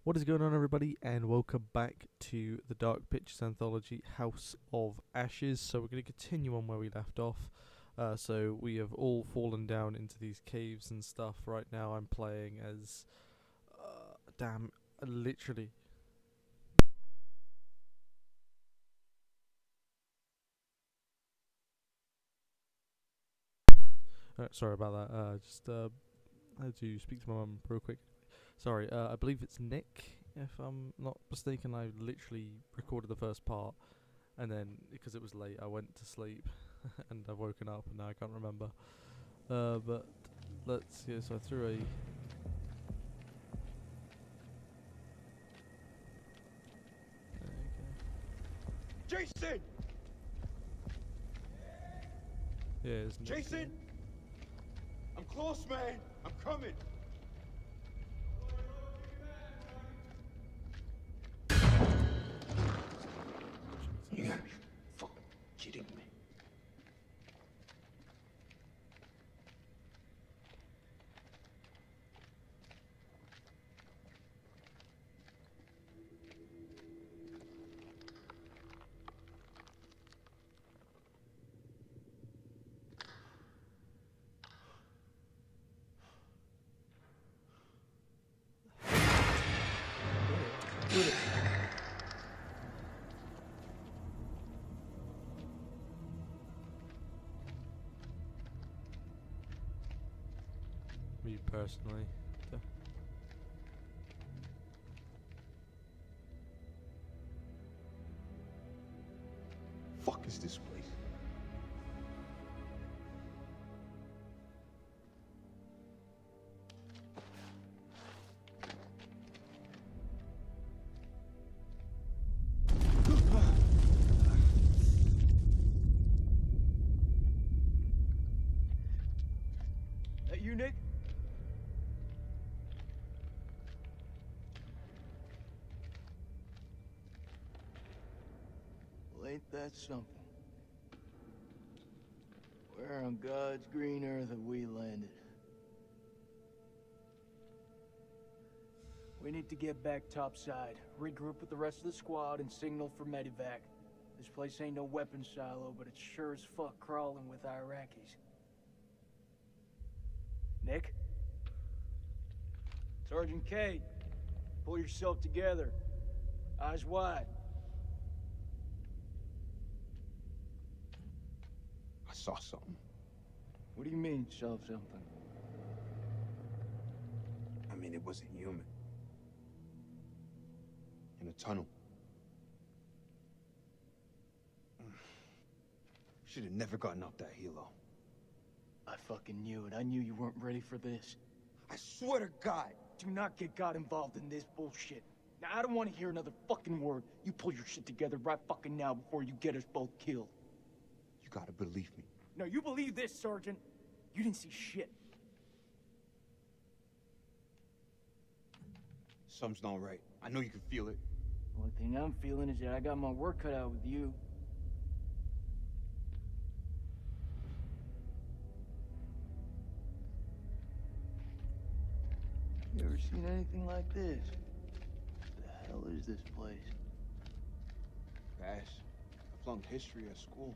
What is going on, everybody, and welcome back to the Dark Pictures anthology, House of Ashes. So we're going to continue on where we left off. So we have all fallen down into these caves and stuff. Right now I'm playing as... literally... sorry about that. I had to speak to my mum real quick. Sorry, I believe it's Nick, if I'm not mistaken. I literally recorded the first part, and then, because it was late, I went to sleep, and I've woken up, and now I can't remember. But, let's see, so I threw a... Jason! Yeah, it's Nick. Jason! I'm close, man! I'm coming! You gotta be fucking kidding me. Me personally. Fuck is this place? That you, Nick? Well, ain't that something? Where on God's green earth have we landed? We need to get back topside, regroup with the rest of the squad, and signal for medevac. This place ain't no weapon silo, but it's sure as fuck crawling with Iraqis. Nick? Sergeant K, pull yourself together. Eyes wide. I saw something. What do you mean, saw something? I mean, it wasn't human. In a tunnel. Should have never gotten up that helo. I fucking knew it. I knew you weren't ready for this. I swear to God! Do not get God involved in this bullshit. Now, I don't want to hear another fucking word. You pull your shit together right fucking now before you get us both killed. You gotta believe me. No, you believe this, Sergeant. You didn't see shit. Something's not right. I know you can feel it. The only thing I'm feeling is that I got my work cut out with you. You ever seen anything like this? What the hell is this place? Bash. I flunked history at school.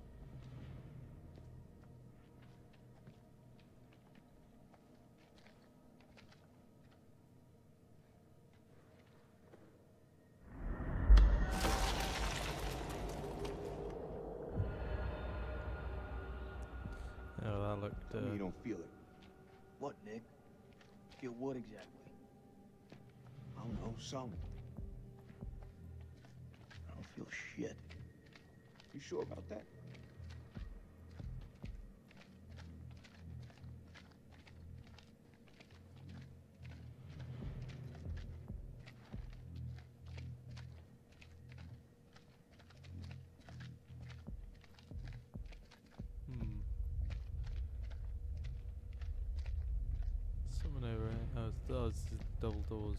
Oh, that looked... Tell me you don't feel it. What, Nick? Feel what exactly? I don't know, something. I don't feel shit. You sure about that? Someone over here. Oh, it's the double doors.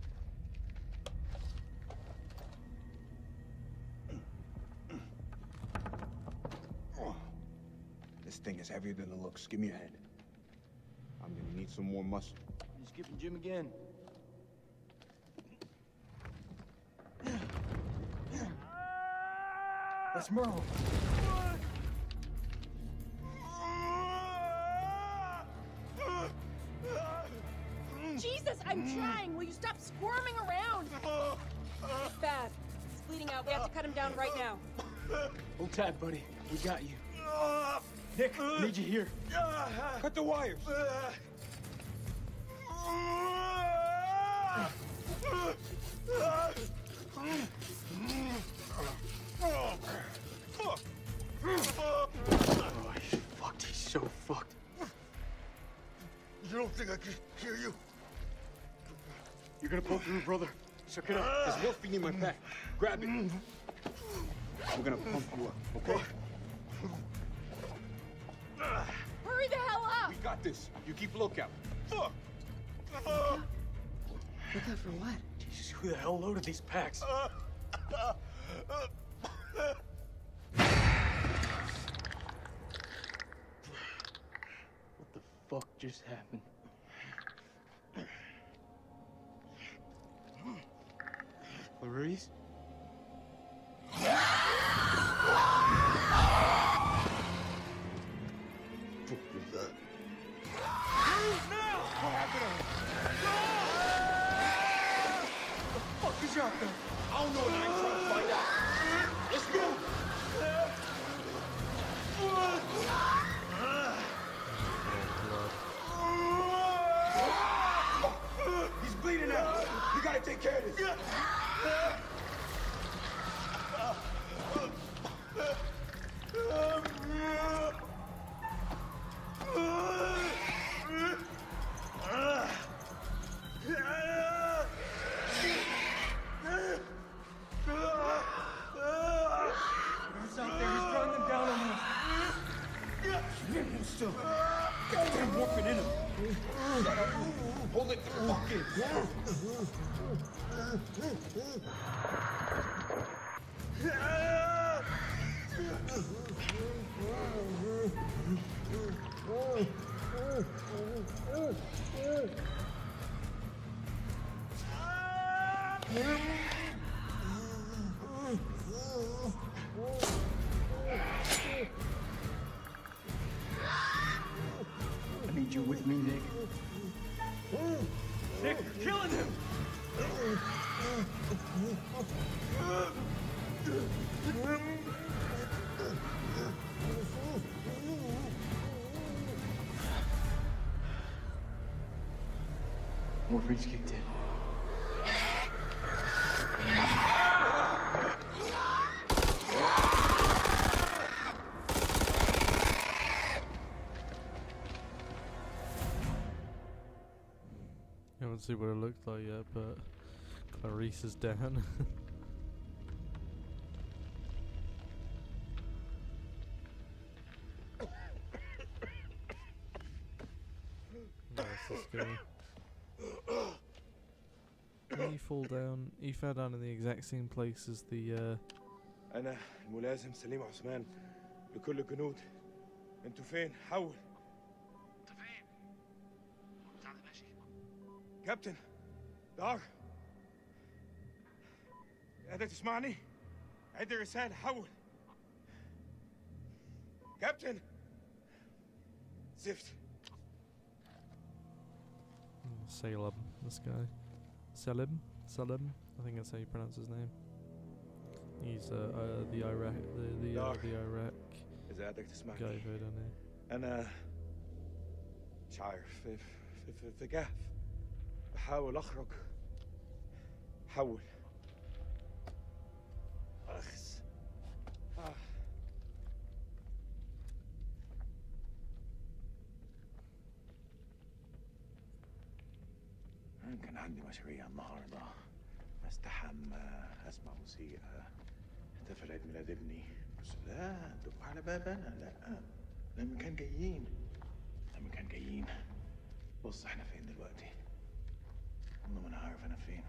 This thing is heavier than it looks. Give me a hand. I'm gonna need some more muscle. You skipping gym again? That's Merle. Jesus, I'm trying. Will you stop squirming around? It's bad. He's bleeding out. We have to cut him down right now. Hold tight, buddy. We got you. Nick, I need you here. Cut the wires. Oh, he's fucked. He's so fucked. You don't think I can hear you? You're gonna pull through, brother. Suck it up. There's morphine in my pack. Grab it. We're gonna pump you up, okay? Hurry the hell up! We got this. You keep lookout. Lookout for what? Jesus, who the hell loaded these packs? What the fuck just happened? Clarice? I don't know, and I ain't trying to find out. Let's go. He's bleeding out. You gotta take care of this. Who's out there? He's throwing them down on us. Him still. Goddamn warping in him. Hold it. Fuck it. I need you with me, Nick. Nick, you're killing him! Morphine's kicked in. I haven't seen what it looked like yet, but Clarice is down. Nice, that's scary. He fall down. He fell down in the exact same place as the. أنا الملازم سليم عثمان لكل الجنود. أنتوا فين؟ حول. أنت فين؟ بتاعنا ماشي. كابتن دار. قادر تسمعني؟ عندي رسالة حول. كابتن. زفت. Salem, this guy. Selim? Selim? I think that's how you pronounce his name. He's the Iraq, the Iraq إذا قادر تسمعني. guy who done it. أنا مش عارف في كهف بحاول أخرج حول أخس كان عندي مشاريع النهارده استحمى اسمع موسيقى احتفل عيد ميلاد ابني بس لا دق على بابنا لا لما كان جايين بص احنا فين دلوقتي والله ما انا عارف انا فين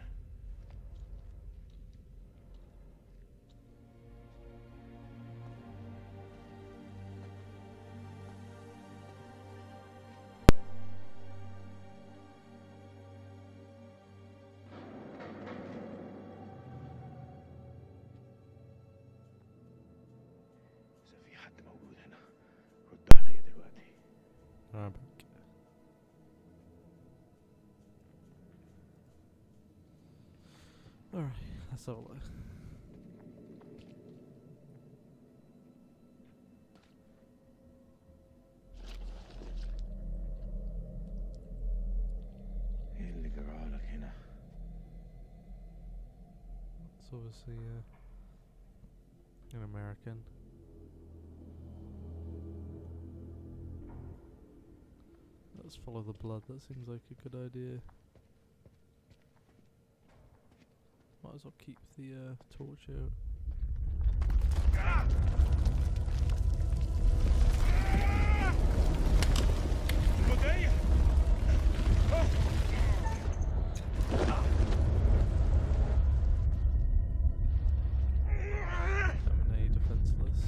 Alright, back. Alright, let's have a look. ايه اللي جرالك هنا؟ It's obviously an American. Let's follow the blood, that seems like a good idea. Might as well keep the torch out. Terminate defenseless.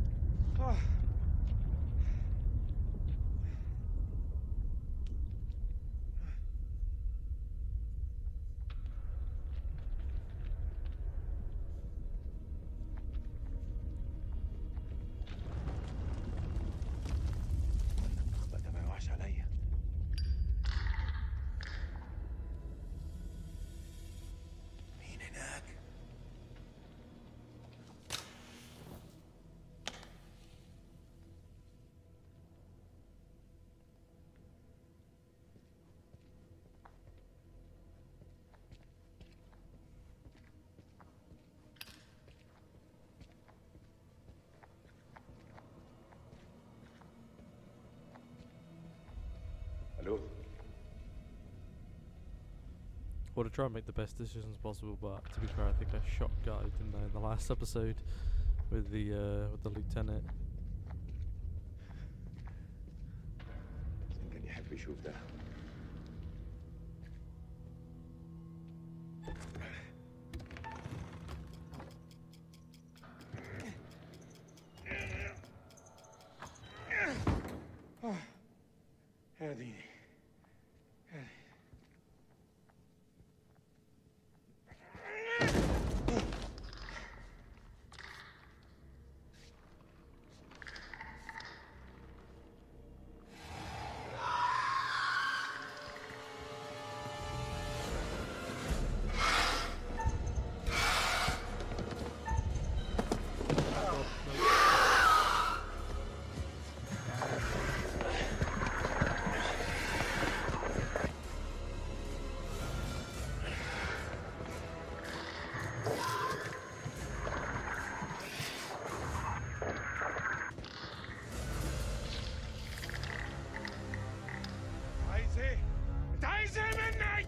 بقى ما يوحش عليا. مين هناك؟ الو. Well, to try and make the best decisions possible, but to be fair, I think I shot guy, didn't I, in the last episode with the lieutenant. كان يحب يشوف ده. هاديني. عايز ايه؟ انت عايز ايه مني؟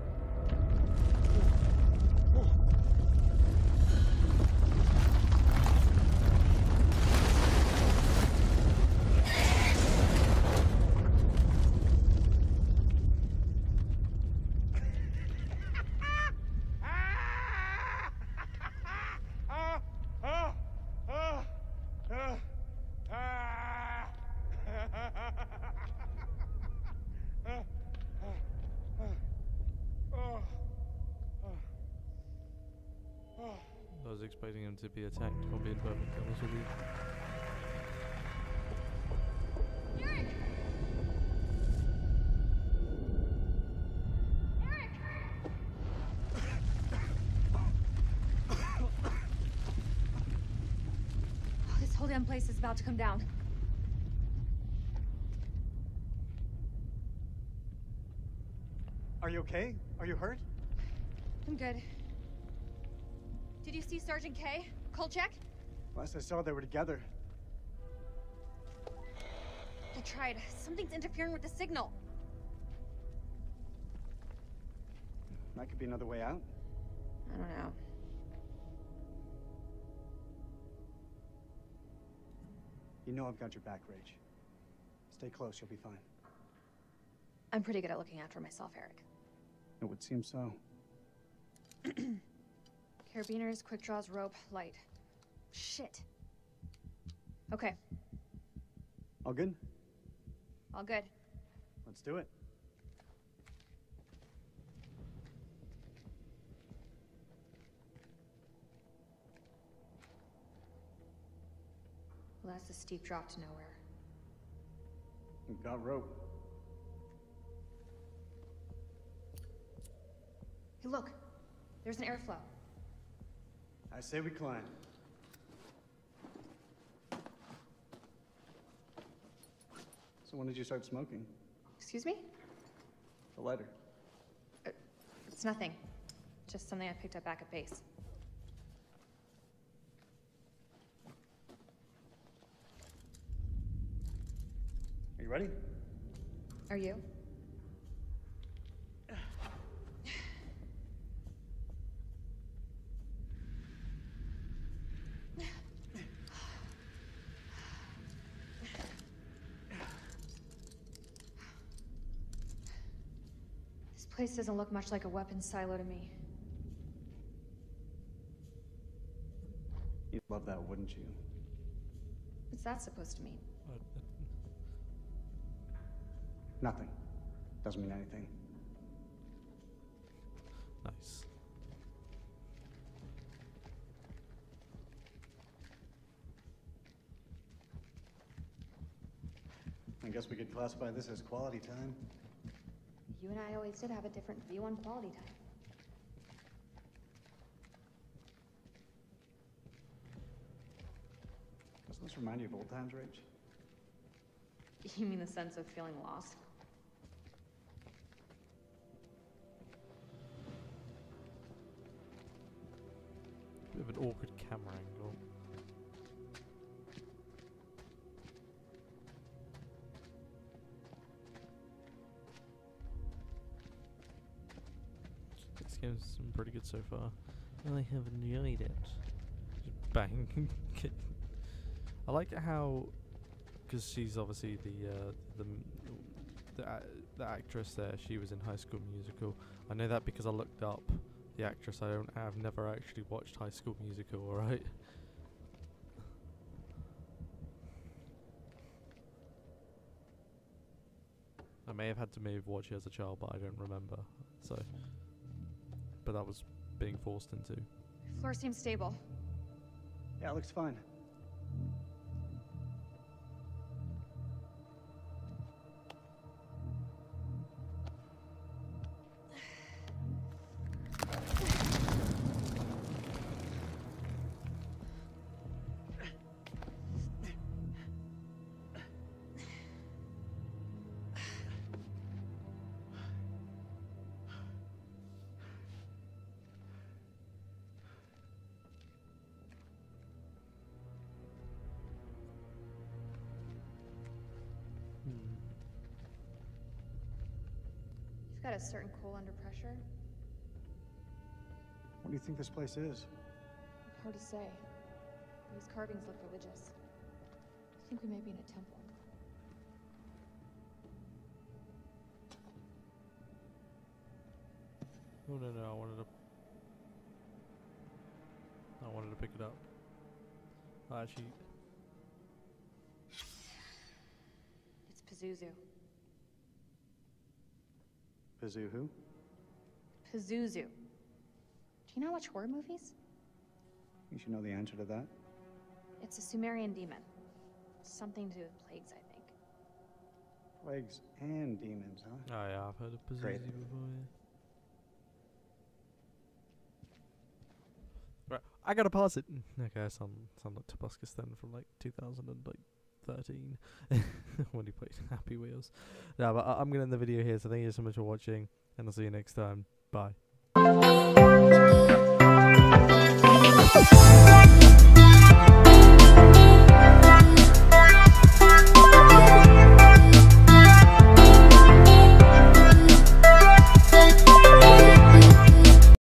I was expecting him to be attacked, if I'm being perfectly honest with you. Eric! Eric! This whole damn place is about to come down. Are you okay? Are you hurt? I'm good. Did you see Sergeant K? Kolchak? Last I saw, they were together. I tried. Something's interfering with the signal. That could be another way out. I don't know. You know I've got your back, Rach. Stay close, you'll be fine. I'm pretty good at looking after myself, Eric. It would seem so. Carabiners, quick draws, rope, light. Shit. Okay, All good? all good. Let's do it. Well, that's a steep drop to nowhere. Got rope. Hey, look. There's an airflow. I say we climb. So when did you start smoking? Excuse me? The lighter. It's nothing. Just something I picked up back at base. Are you ready? Are you? This place doesn't look much like a weapons silo to me. You'd love that, wouldn't you? What's that supposed to mean? Nothing. Doesn't mean anything. Nice. I guess we could classify this as quality time. You and I always did have a different view on quality time. Doesn't this remind you of old times, Rach? You mean the sense of feeling lost? Bit of an awkward camera angle. This game's been pretty good so far. I have enjoyed it. Just bang. I like how, because she's obviously the actress there. She was in High School Musical. I know that because I looked up the actress. I've never actually watched High School Musical. Alright. I may have had to maybe watch it as a child, but I don't remember. So, but that was being forced into. Floor seems stable. Yeah, it looks fine. You've got a certain cool under pressure. What do you think this place is? Hard to say. These carvings look religious. I think we may be in a temple. Oh no, I wanted to pick it up. Actually, It's Pazuzu. Pazu who? Pazuzu. Do you not watch horror movies? You should know the answer to that. It's a Sumerian demon. Something to do with plagues, I think. Plagues and demons, huh? oh yeah, I've heard of Pazuzu Great. before. Yeah. Right, I gotta pause it. Okay, I sound like Tobuscus then from like 2013 when he played Happy Wheels. No, but I'm gonna end the video here. So thank you so much for watching, and I'll see you next time. Bye.